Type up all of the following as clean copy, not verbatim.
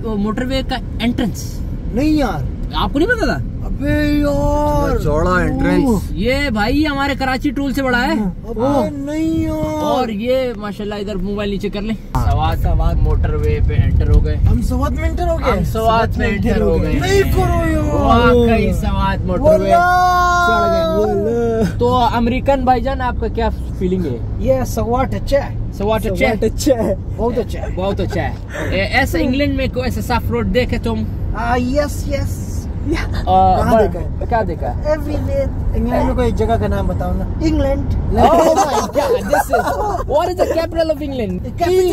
Motorway का entrance. नहीं यार, आपको नहीं पता था? अबे यार चौड़ा एंट्रेंस। ये भाई हमारे कराची टोल से बड़ा है। अबे नहीं यार। और ये माशाल्लाह इधर मोबाइल नीचे कर ले। सवात मोटरवे पे एंटर हो गए। हम सवात में एंटर हो गए। हम सवात में एंटर हो गए। नहीं करो यार, वाकई सवात मोटरवे चढ़ गए। तो अमेरिकन भाईजान आपका क्या फीलिंग है? ये सवाट अच्छा है। सवाट अच्छा है, अच्छा है, बहुत अच्छा है, बहुत अच्छा है। ऐसा इंग्लैंड में कोई ऐसा साफ रोड देखे तुम? Yes yes. क्या देखा? इंग्लैंड में कोई जगह का नाम बताओ ना। England. Oh my God, this is what is the capital of England?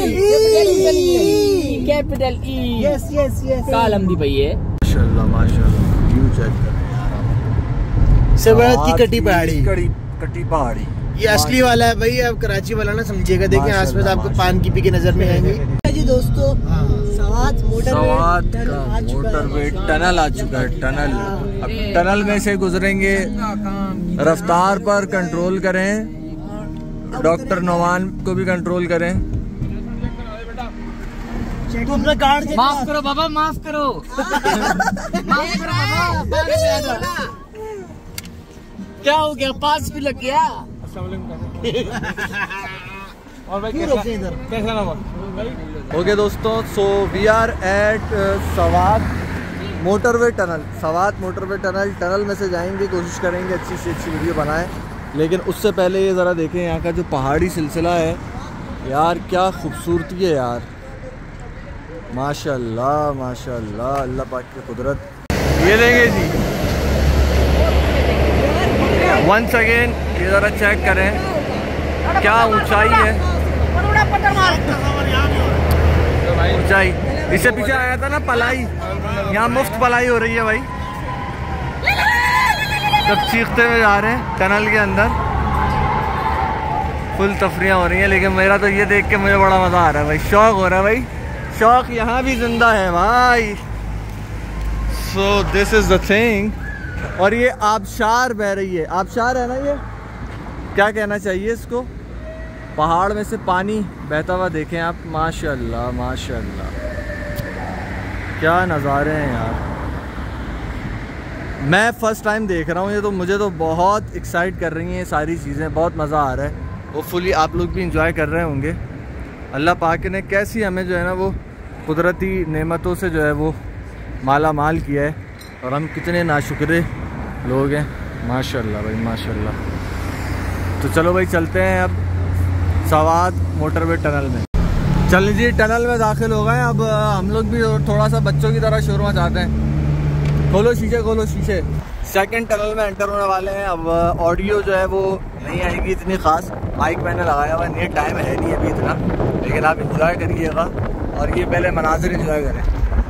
Capital E. Yes yes yes. कालमदी भाई है। माशाल्लाह माशाल्लाह, व्यू चेक करें यार। सवात की कटी पहाड़ी। कटी पहाड़ी ये असली वाला है भाई, अब कराची वाला ना समझिएगा। देखिए आसपास आपको पान की पी के नजर में आएंगे जी दोस्तों। सवात मोटरवे टनल आ चुका है। टनल, अब टनल में से गुजरेंगे। रफ्तार पर कंट्रोल करें, डॉक्टर नोमान को भी कंट्रोल करें। माफ करो बाबा, माफ करो। माफ करो बाबा। क्या हो गया? पास भी लग गया। और भाई कैसा नाम? ओके दोस्तों, so we are at Swat motorway tunnel. Swat motorway tunnel, tunnel में से जाएंगे, कोशिश करेंगे अच्छी से अच्छी वीडियो बनाएं। लेकिन उससे पहले ये ज़रा देखें यहाँ का जो पहाड़ी सिलसिला है यार, क्या खूबसूरती है यार। माशाल्लाह माशाल्लाह, अल्लाह पाक की कुदरत। ये देंगे जी, वंस अगेन ये ज़रा चेक करें क्या ऊंचाई है। ऊंचाई, इससे पीछे आया था ना पलाई, यहाँ मुफ्त पलाई हो रही है भाई। सब चीखते हुए जा रहे हैं टनल के अंदर, फुल तफरियाँ हो रही हैं। लेकिन मेरा तो ये देख के मुझे बड़ा मज़ा आ रहा है भाई, शौक हो रहा है भाई। शौक यहाँ भी जिंदा है भाई। So this is the thing. और ये आबशार बह रही है, आबशार है ना ये, क्या कहना चाहिए इसको, पहाड़ में से पानी बहता हुआ देखें आप। माशाल्लाह माशाल्लाह, क्या नज़ारे हैं यार। मैं फ़र्स्ट टाइम देख रहा हूँ ये, तो मुझे तो बहुत एक्साइट कर रही हैं ये सारी चीज़ें, बहुत मज़ा आ रहा है। होपफुली आप लोग भी इंजॉय कर रहे होंगे। अल्लाह पाक ने कैसी हमें जो है ना वो कुदरती नेमतों से जो है वो माला माल किया है, और हम कितने नाशुक्रे लोग हैं। माशाल्लाह भाई माशाल्लाह। तो चलो भाई चलते हैं अब सवात मोटरवे टनल में। चल लीजिए, टनल में दाखिल हो गए। अब हम लोग भी थोड़ा सा बच्चों की तरह शोर मचाते हैं। खोलो शीशे, खोलो शीशे। सेकंड टनल में एंटर होने वाले हैं। अब ऑडियो जो है वो नहीं आएगी इतनी ख़ास, माइक मैंने लगाया हुआ नहीं, टाइम है नहीं अभी इतना, लेकिन आप इंजॉय करिएगा। और ये पहले मनाजिर इंजॉय करें।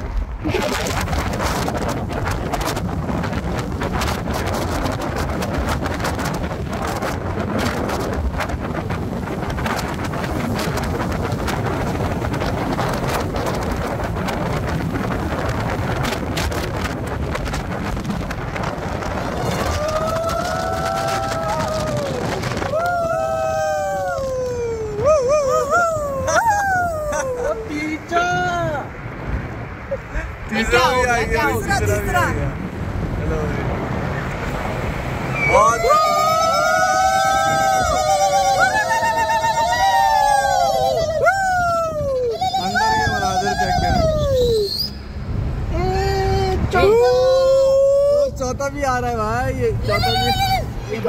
तीसरा चौथा भी आ रहा है भाई, ये चौथा भी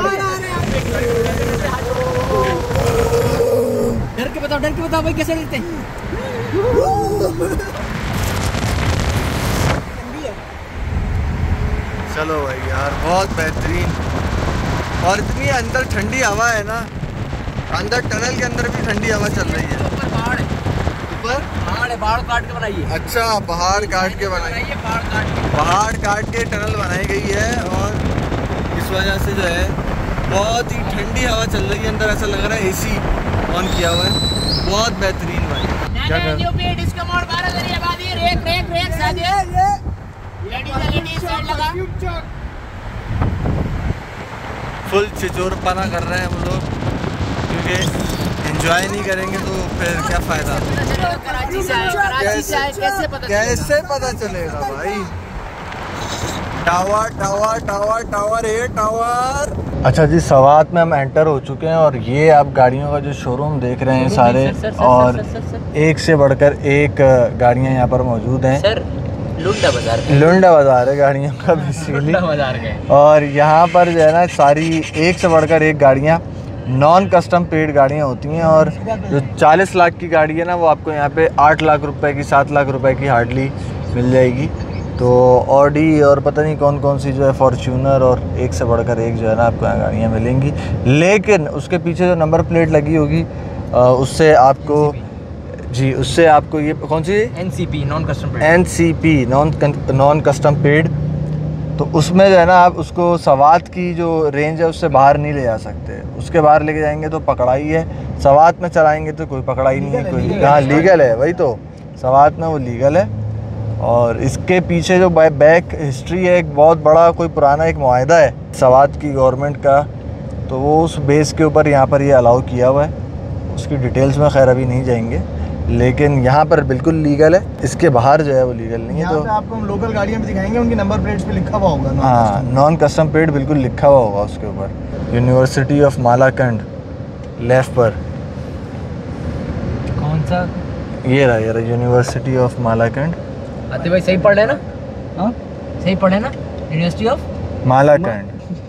डर के बताओ भाई कैसे डरते हैं। चलो भाई यार, बहुत बेहतरीन। और इतनी अंदर ठंडी हवा है ना, अंदर टनल के अंदर भी ठंडी हवा चल रही है। ऊपर पहाड़ है, ऊपर पहाड़ है, पहाड़ काट के बनाई है। अच्छा, पहाड़ काट के बनाई, पहाड़ काट के टनल बनाई गई है। और इस वजह से जो है बहुत ही ठंडी हवा चल रही है अंदर, ऐसा लग रहा है एसी ऑन किया हुआ है। बहुत बेहतरीन भाई। क्या कर फुल चिचोरपना कर रहे हैं हम लोग। क्योंकि एंजॉय नहीं करेंगे तो फिर क्या फ़ायदा। कराची से आए कैसे पता चलेगा भाई। टावर टावर टावर टावर है टावर। अच्छा जी, सवात में हम एंटर हो चुके हैं और ये आप गाड़ियों का जो शोरूम देख रहे हैं सारे, और एक से बढ़कर एक गाड़ियाँ यहाँ पर मौजूद हैं। लुंडा बाजार है गाड़ियों का बेसिकली। और यहाँ पर जो है ना सारी एक से बढ़कर एक गाड़ियाँ नॉन कस्टम पेड गाड़ियाँ होती हैं। और जो 40 लाख की गाड़ी है ना वो आपको यहाँ पे 8 लाख रुपए की 7 लाख रुपए की हार्डली मिल जाएगी। तो ऑडी और पता नहीं कौन कौन सी जो है फॉर्च्यूनर और एक से बढ़कर एक जो है ना आपको यहाँ गाड़ियाँ मिलेंगी। लेकिन उसके पीछे जो नंबर प्लेट लगी होगी उससे आपको जी उससे आपको ये कौन सी NCP non custom paid, NCP non custom paid, तो उसमें जो है ना आप उसको सवात की जो रेंज है उससे बाहर नहीं ले जा सकते। उसके बाहर लेके जाएंगे तो पकड़ाई है, सवात में चलाएंगे तो कोई पकड़ाई नहीं है, कोई हाँ लीगल है, वही तो सवात में वो लीगल है। और इसके पीछे जो बैक हिस्ट्री है एक बहुत बड़ा कोई पुराना एक मुआहदा है सवात की गवर्नमेंट का, तो वो उस बेस के ऊपर यहाँ पर ये अलाउ किया हुआ है। उसकी डिटेल्स में खैर अभी नहीं जाएंगे, लेकिन यहाँ पर बिल्कुल लीगल है, इसके बाहर जो है वो लीगल नहीं है। तो आपको हम लोकल गाड़ियाँ भी दिखाएंगे, उनकी नंबर प्लेट्स पे लिखा हुआ होगा। हाँ, नॉन कस्टम पेड बिल्कुल लिखा हुआ होगा उसके ऊपर। यूनिवर्सिटी ऑफ मालाकंड लेफ्ट पर कौन सा ये रहा यूनिवर्सिटी ऑफ मालाकंड। आते भाई सही पढ़ रहे ना? हाँ सही पढ़े ना? यूनिवर्सिटी ऑफ मालाकंड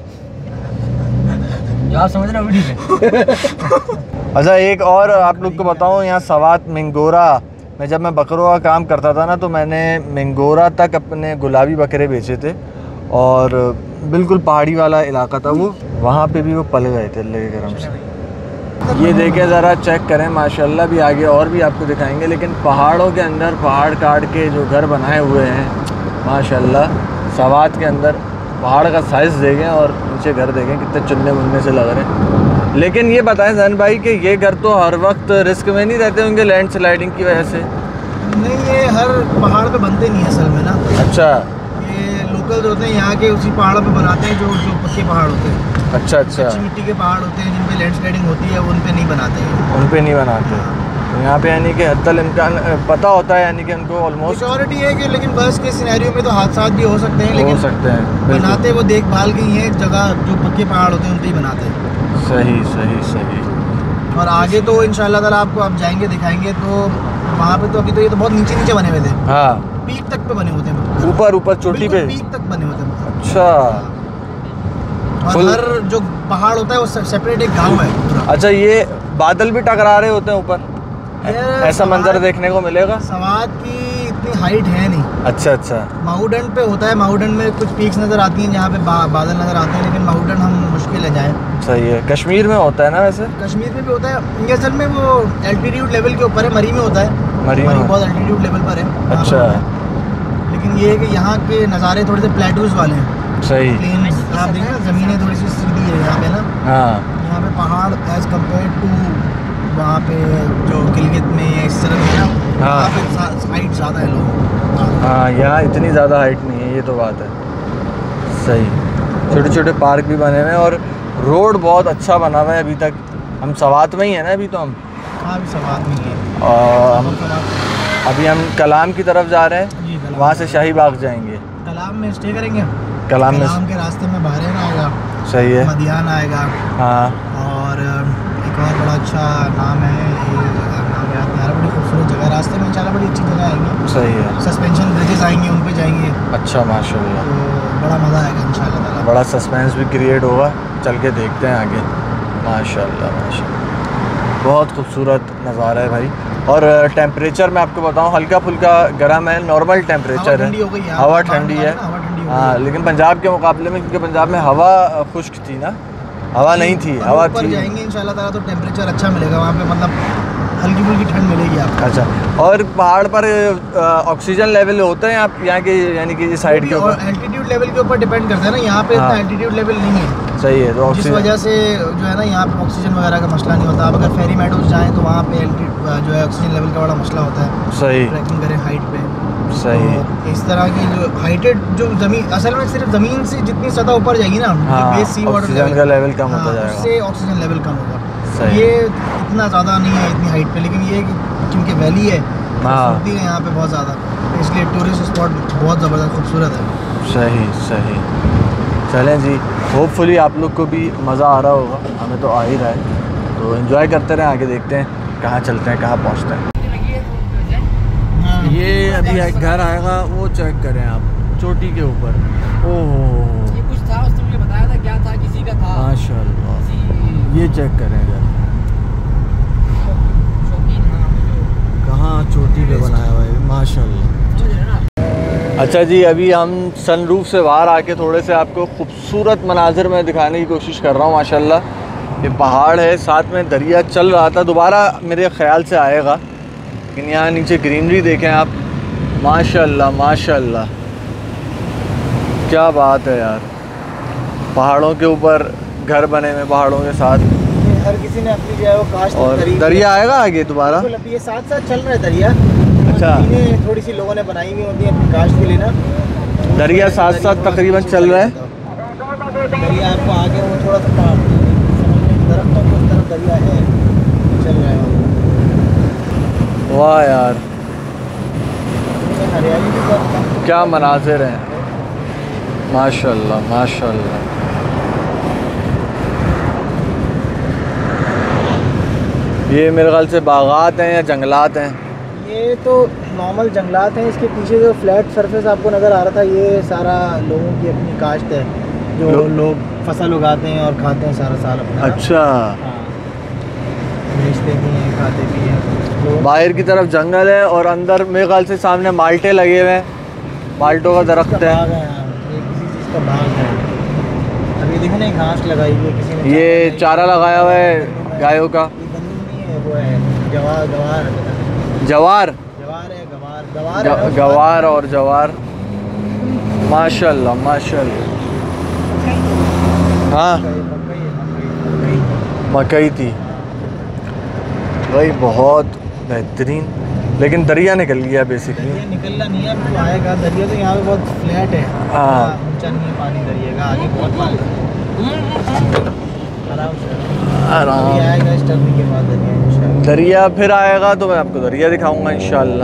आप समझ रहे हो ठीक है। अच्छा एक और आप लोग को बताऊं, यहाँ सवात मिंगोरा में जब मैं बकरों का काम करता था ना तो मैंने मिंगोरा तक अपने गुलाबी बकरे बेचे थे और बिल्कुल पहाड़ी वाला इलाका था वो, वहाँ पे भी वो पल गए थे अल्लाह के करम से। ये देखें ज़रा चेक करें माशाल्लाह, भी आगे और भी आपको दिखाएंगे, लेकिन पहाड़ों के अंदर पहाड़ काट के जो घर बनाए हुए हैं माशाल्लाह, सवात के अंदर पहाड़ का साइज़ देखें और नीचे घर देखें कितने चुनने मुन्ने से लग रहे हैं। लेकिन ये बताएं जैन भाई कि ये घर तो हर वक्त रिस्क में नहीं रहते होंगे लैंड स्लाइडिंग की वजह से? नहीं, ये हर पहाड़ पे बनते नहीं है असल में ना। अच्छा, ये लोकल जो होते हैं यहाँ के उसी पहाड़ों पे बनाते हैं जो पक्के पहाड़ होते हैं। अच्छा अच्छा, अच्छी मिट्टी के पहाड़ होते हैं जिन पे लैंड स्लाइडिंग होती है, उन पे नहीं बनाते हैं। उन पे नहीं बनाते। तो यहाँ पे यानी कि हद्दल इम्कान पता होता है, यानी कि उनको ऑलमोस्ट सिक्योरिटी है कि, लेकिन बस के सिनेरियो में तो हादसा भी हो सकते हैं, लेकिन हो सकते हैं बनाते वो देखभाल की है जगह, जो पक्के पहाड़ होते हैं उन पे ही बनाते हैं। सही सही सही। और आगे तो इंशाल्लाह ताला आपको आप जाएंगे दिखाएंगे, तो वहाँ पे तो अभी तो ये तो बहुत नीचे नीचे बने हुए थे। हाँ, पीक तक पे बने होते हैं, ऊपर ऊपर चोटी पे पीक तक बने होते हैं। अच्छा, और हर जो पहाड़ होता है वो सेपरेट एक गांव है। अच्छा, ये बादल भी टकरा रहे होते हैं ऊपर, ऐसा मंजर देखने को मिलेगा? सवात की इतनी हाइट है नहीं। अच्छा अच्छा, माउडन पे होता है, माउडन में कुछ पीक्स नज़र आती हैं जहाँ पे बादल नज़र आते हैं, लेकिन माउडन हम मुश्किल है जाए। सही है। कश्मीर में होता है ना वैसे? कश्मीर में भी होता है, ये असल में वो एल्टीट्यूड लेवल के ऊपर है, मरी में होता है, मरी बहुत एल्टीट्यूड लेवल पर है। अच्छा, लेकिन ये है कि यहाँ के नज़ारे थोड़े से प्लेटूज वाले हैं। सही, आप देखें ज़मीनें थोड़ी सी सीधी है यहाँ पे ना। हाँ, यहाँ पे पहाड़ एज कम्पेयर टू वहाँ पे जो गिलगित में या इस तरह है ना, हाँ, हाइट ज़्यादा है लोग। हाँ, यहाँ इतनी ज़्यादा हाइट नहीं है, ये तो बात है। सही, छोटे छोटे पार्क भी बने हुए हैं और रोड बहुत अच्छा बना हुआ है। अभी तक हम सवात में ही है ना, अभी तो हम हाँ अभी सवात में ही है। और अभी हम कलाम की तरफ जा रहे हैं, वहाँ से शाही बाग जाएंगे। कलाम में स्टे करेंगे, कलाम के रास्ते में बहरीन आएगा। सही है, मदियान आएगा। हाँ, और एक और बड़ा अच्छा नाम है, नाम याद नहीं आ रहा, बड़ी खूबसूरत जगह रास्ते में, इंशाल्लाह बड़ी अच्छी जगह आएंगी। सही है। सस्पेंशन ब्रिजेस आएंगे, उन पे जाएंगे। अच्छा, माशाल्लाह, तो बड़ा मज़ा आएगा इंशाल्लाह ताला। बड़ा सस्पेंस भी क्रिएट होगा, चल के देखते हैं आगे। माशाल्लाह माशाल्लाह, बहुत खूबसूरत नज़ारा है भाई। और टेम्परेचर मैं आपको बताऊं हल्का फुल्का गर्म है, नॉर्मल टेम्परेचर है, हवा ठंडी है। हाँ, लेकिन पंजाब के मुकाबले में, क्योंकि पंजाब में हवा खुश्क थी ना, हवा नहीं थी, हवा थी। जाएंगे इंशाल्लाह ताला तो टेम्परेचर अच्छा मिलेगा वहाँ पे, मतलब हल्की फुल्की ठंड मिलेगी आपको। अच्छा, और पहाड़ पर ऑक्सीजन लेवल होते हैं आप यहाँ के, यानी कि साइड के ऊपर एल्टीट्यूड लेवल के ऊपर डिपेंड करता है ना, यहाँ पे इतना एल्टीट्यूड लेवल नहीं है। सही है, तो जिस वजह से जो है ना यहाँ पे ऑक्सीजन वगैरह का मसला नहीं होता। आप अगर फेरी मेडोज जाएँ तो वहाँ पे जो है ऑक्सीजन लेवल का बड़ा मसला होता है। सही, ट्रैकिंग करें हाइट पे सही। तो इस तरह की जो हाइटेड जो ज़मीन, असल में सिर्फ ज़मीन से जितनी सतह ऊपर जाएगी ना, हाँ, सी वाटर ऑक्सीजन का लेवल कम होता जाएगा, उससे ऑक्सीजन लेवल कम होगा। सही। ये इतना ज़्यादा नहीं है इतनी हाइट पे, लेकिन ये क्योंकि वैली है, खूबसूरती है यहाँ पे बहुत ज़्यादा, इसलिए टूरिस्ट स्पॉट बहुत ज़बरदस्त खूबसूरत है। सही सही। चलें जी, होपफुली आप लोग को भी मज़ा आ रहा होगा, हमें तो आ ही रहा है। तो एंजॉय करते रहें, आगे देखते हैं कहाँ चलते हैं, कहाँ पहुँचते हैं। ये अभी एक घर आएगा, वो चेक करें आप, चोटी के ऊपर। ओह, ये कुछ था, उसने मुझे बताया था क्या था, किसी का था माशाल्लाह। ये चेक करें घर कहाँ चोटी पे बनाया हुआ है, माशाल्लाह। अच्छा जी, अभी हम सनरूफ से बाहर आके थोड़े से आपको खूबसूरत मनाजिर में दिखाने की कोशिश कर रहा हूँ। माशाल्लाह ये पहाड़ है, साथ में दरिया चल रहा था, दोबारा मेरे ख्याल से आएगा। लेकिन यहाँ नीचे ग्रीनरी देखें आप, माशाल्लाह माशाल्लाह, क्या बात है यार। पहाड़ों के ऊपर घर बने हुए, पहाड़ों के साथ, हर किसी ने अपनी जो है वो काश्त और करी। दरिया आएगा आगे दोबारा। ये साथ साथ चल रहा है दरिया। अच्छा, थोड़ी सी लोगों ने बनाई हुई होती है अपनी काश्त के लिए ना, दरिया साथ साथ तकरीबन चल रहा है। दरिया आपको आगे वो थोड़ा सा दरख्तों की तरफ दरिया है, चल रहा है। वाह यार, हरियाली भी बहुत क्या मनाजिर हैं, माशाल्लाह माशाल्लाह। ये मेरे ख्याल से बागात हैं या जंगलात हैं। ये तो नॉर्मल जंगलात हैं। इसके पीछे जो फ्लैट सरफेस आपको नज़र आ रहा था, ये सारा लोगों की अपनी काश्त है, जो लोग फसल उगाते हैं और खाते हैं सारा साल अपना। अच्छा, बेचते भी हैं, खाते भी हैं। बाहर की तरफ जंगल है और अंदर मेरे ख्याल से सामने माल्टे लगे हुए हैं, माल्टों का दरख्त है। ये किसी चीज़ का बाग है। अभी देखो ना, घास लगाई हुई है किसी ने, ये चारा लगाया हुआ है गायों का। वो है जवार जवार जवार है, गवार गवार और जवार, माशाल्लाह माशाल्लाह। हाँ, मकई थी भाई, बहुत बेहतरीन। लेकिन दरिया निकल गया बेसिकली। दरिया निकलना नहीं है, तो आएगा दरिया। तो यहाँ पे बहुत फ्लैट है, हाँ, ऊंचा नहीं है पानी दरिया का, आगे बहुत पानी आराम से आराम। आएगा इस टर्निंग के बाद दरिया इंशाल्लाह। दरिया फिर आएगा तो मैं आपको दरिया दिखाऊंगा इंशाल्लाह।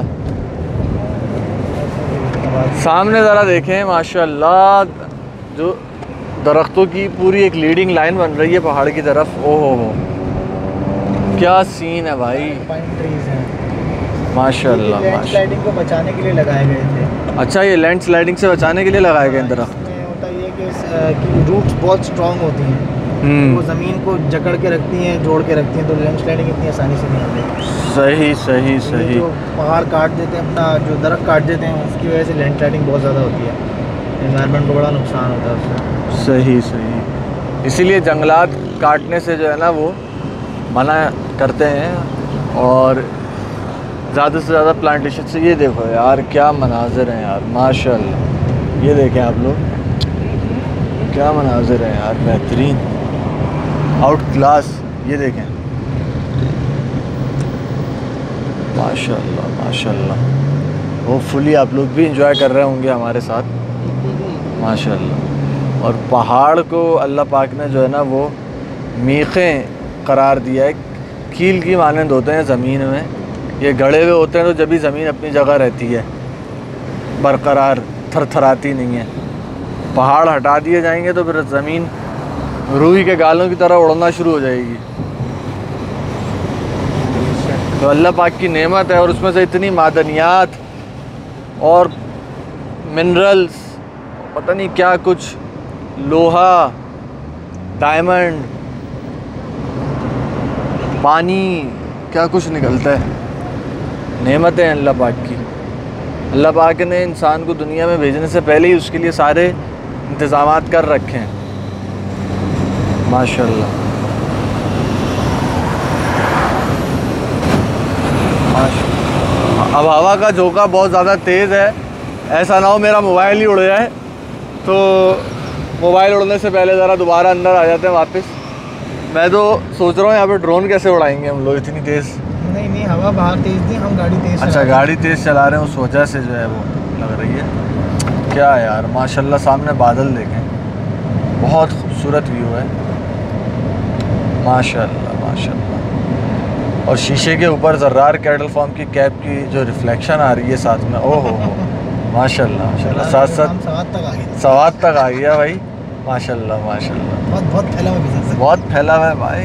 सामने ज़रा देखें, माशाल्लाह, जो दरख्तों की पूरी एक लीडिंग लाइन बन रही है पहाड़ की तरफ। ओहो हो, क्या सीन है भाई, पाइन ट्रीज हैं माशाल्लाह लैंड माशाल्लाह। स्लाइडिंग को बचाने के लिए लगाए गए थे। अच्छा, ये लैंड स्लाइडिंग से बचाने के लिए लगाए गए दरख्त। इसमें होता ये कि रूट्स बहुत स्ट्रॉन्ग होती हैं, वो ज़मीन को जकड़ के रखती हैं, जोड़ के रखती हैं, तो लैंड स्लाइडिंग इतनी आसानी से नहीं होती। सही सही सही। जो पहाड़ काट देते हैं, अपना जो दरख्त काट देते हैं, उसकी वजह से लैंड स्लाइडिंग बहुत ज़्यादा होती है, एनवायरनमेंट को बड़ा नुकसान होता है उससे। सही सही। इसीलिए जंगलात काटने से जो है ना वो मना करते हैं, और ज़्यादा से ज़्यादा प्लांटेशन से। ये देखो यार, क्या मनाजिर हैं यार, माशाल्लाह। ये देखें आप लोग, क्या मनाजिर हैं यार, बेहतरीन, आउट क्लास। ये देखें, माशाल्लाह माशाल्लाह। होपफुली आप लोग भी इंजॉय कर रहे होंगे हमारे साथ, माशाल्लाह। और पहाड़ को अल्लाह पाक ने जो है ना वो मीखें करार दिया है, कील की मानंद होते हैं ज़मीन में। ये गड़े हुए होते हैं तो जब भी ज़मीन अपनी जगह रहती है, बरकरार, थरथराती नहीं है। पहाड़ हटा दिए जाएंगे तो फिर ज़मीन रूही के गालों की तरह उड़ना शुरू हो जाएगी। तो अल्लाह पाक की नेमत है, और उसमें से इतनी मादनियात और मिनरल्स, पता नहीं क्या कुछ, लोहा, डायमंड, पानी, क्या कुछ निकलता है। नेमतें हैं अल्लाह पाक की। अल्लाह पाक ने इंसान को दुनिया में भेजने से पहले ही उसके लिए सारे इंतज़ामात कर रखे हैं, माशाल्लाह माशाल्लाह। अब हवा का झोंका बहुत ज़्यादा तेज़ है, ऐसा ना हो मेरा मोबाइल ही उड़ जाए। तो मोबाइल उड़ने से पहले ज़रा दोबारा अंदर आ जाते हैं वापस। मैं तो सोच रहा हूँ यहाँ पे ड्रोन कैसे उड़ाएंगे हम लोग इतनी तेज़। नहीं, नहीं नहीं, हवा बाहर तेज थी, हम गाड़ी तेज अच्छा, गाड़ी तेज़ चला रहे हैं, उस वजह से जो है वो लग रही है। क्या यार माशाल्लाह, सामने बादल देखें, बहुत खूबसूरत व्यू है माशाल्लाह माशाल्लाह। और शीशे के ऊपर ज़र्रार कैटल फार्म की कैप की जो रिफ्लेक्शन आ रही है साथ में, ओ हो माशाल्लाह माशाल्लाह। साथ साथ सवाद तक आ गया भाई, माशाल्लाह माशाल्लाह। बहुत फैला हुआ बिजनेस है, बहुत फैला हुआ है भाई।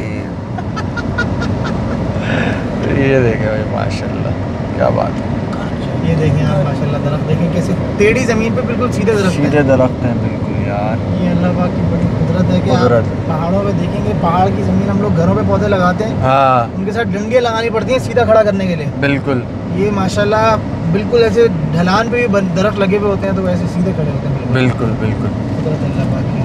ये देखें भाई माशाल्लाह, क्या बात है। ये देखें आप माशाल्लाह, दरख्त देखें कैसे टेढ़ी ज़मीन पे बिल्कुल सीधे दरख्त सीधे है। दरख्त हैं बिल्कुल यार। ये अल्लाह पाक की बड़ी कुदरत है कि आप कुदरत। पहाड़ों पे देखेंगे, पहाड़ की ज़मीन हम लोग घरों पे पौधे लगाते हैं, हाँ उनके साथ डंडियाँ लगानी पड़ती हैं सीधा खड़ा करने के लिए। बिल्कुल ये माशाल्लाह बिल्कुल ऐसे ढलान पे भी दरख्त लगे हुए होते हैं तो वैसे सीधे खड़े होते हैं बिल्कुल बिल्कुल। कुदरत अल्लाह पाक की।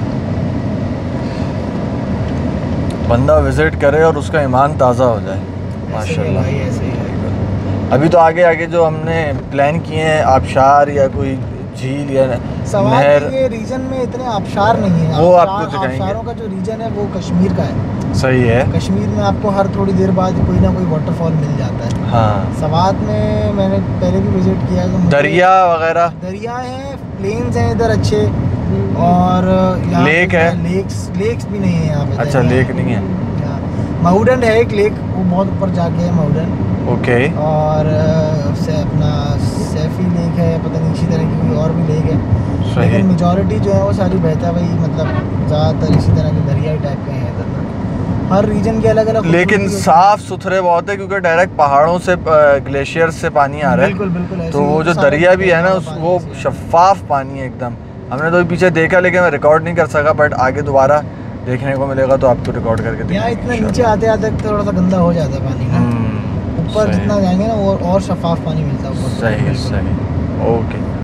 बंदा विजिट करे और उसका ईमान ताज़ा हो जाए माशाल्लाह। भाई ऐसे ही है। अभी तो आगे आगे जो हमने प्लान किए हैं, आबशार या कोई झील या सवाल नहर, ये रीजन में इतने आबशार नहीं है, वो आपको दिखाएंगे। आबशारों का जो रीजन है वो कश्मीर का है। सही है। कश्मीर में आपको हर थोड़ी देर बाद कोई ना कोई वाटरफॉल मिल जाता है। हाँ, सवात में मैंने पहले भी विजिट किया है, तो मुझे दरिया वगैरह, दरिया हैं, प्लेन्स हैं इधर अच्छे, और यहाँ लेक पे है? लेक्स भी नहीं है यहाँ पे। अच्छा लेक नहीं है, माउडन है एक लेक, वो बहुत ऊपर जाके है माउडन। ओके। और अपना सैफी लेक है, पता नहीं इसी तरह की कोई और भी लेक है, सही। लेकिन मेजॉरिटी जो है वो सारी बहता वही, मतलब ज़्यादातर इसी तरह के दरियाई टाइप के हैं इधर। हर रीजन के अलग अलग, लेकिन साफ सुथरे बहुत है क्योंकि डायरेक्ट पहाड़ों से ग्लेशियर से पानी आ रहा है। बिल्कुल बिल्कुल ऐसे तो वो ही जो सारा दरिया भी है ना पानी वो ऐसे ही है। शफाफ पानी है एकदम। हमने तो पीछे देखा लेकिन मैं रिकॉर्ड नहीं कर सका, बट आगे दोबारा देखने को मिलेगा तो आपको रिकॉर्ड करके यहाँ दिखाएंगे इतना नीचे आते आते थोड़ा सा गंदा हो जाता है पानी ना, ऊपर सही। जितना जाएंगे ना और शफाफ पानी मिलता है ऊपर। सही सही, ओके।